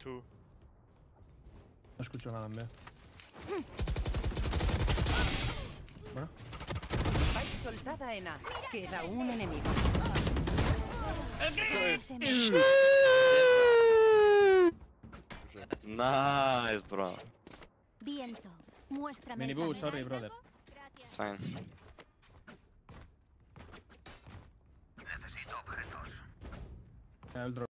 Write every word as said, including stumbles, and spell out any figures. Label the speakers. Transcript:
Speaker 1: two.
Speaker 2: No escucho nada en B. Bueno.
Speaker 3: Spike soltada en A. Queda un enemigo.
Speaker 4: Nice, bro.
Speaker 5: Viento, muéstrame.
Speaker 2: Mini boo, sorry, brother.
Speaker 4: It's fine.
Speaker 2: El drop.